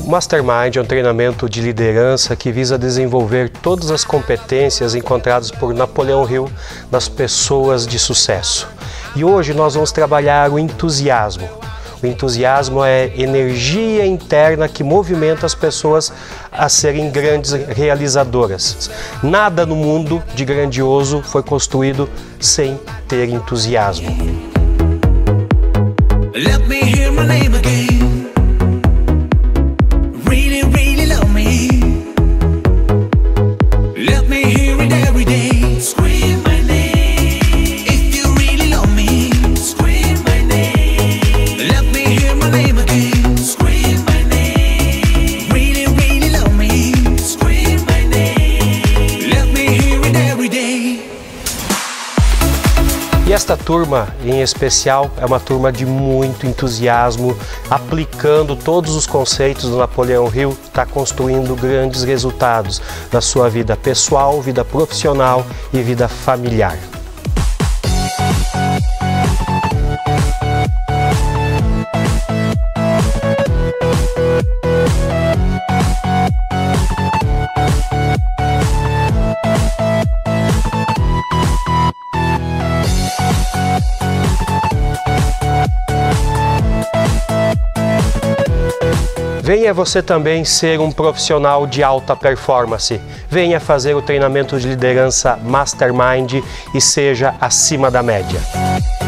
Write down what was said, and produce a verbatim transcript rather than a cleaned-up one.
O Mastermind é um treinamento de liderança que visa desenvolver todas as competências encontradas por Napoleão Hill nas pessoas de sucesso. E hoje nós vamos trabalhar o entusiasmo. O entusiasmo é energia interna que movimenta as pessoas a serem grandes realizadoras. Nada no mundo de grandioso foi construído sem ter entusiasmo. Let me hear my name again. Really, really love me. Let me hear it every day. Scream my name. If you really love me, scream my name. Let me hear my name again. Scream my name. Really, really love me. Scream my name. Let me hear it every day. E esta turma, em especial, é uma turma de muito entusiasmo, aplicando todos os conceitos do Napoleão Hill, está construindo grandes resultados na sua vida pessoal, vida profissional e vida familiar. Venha você também ser um profissional de alta performance. Venha fazer o treinamento de liderança Mastermind e seja acima da média.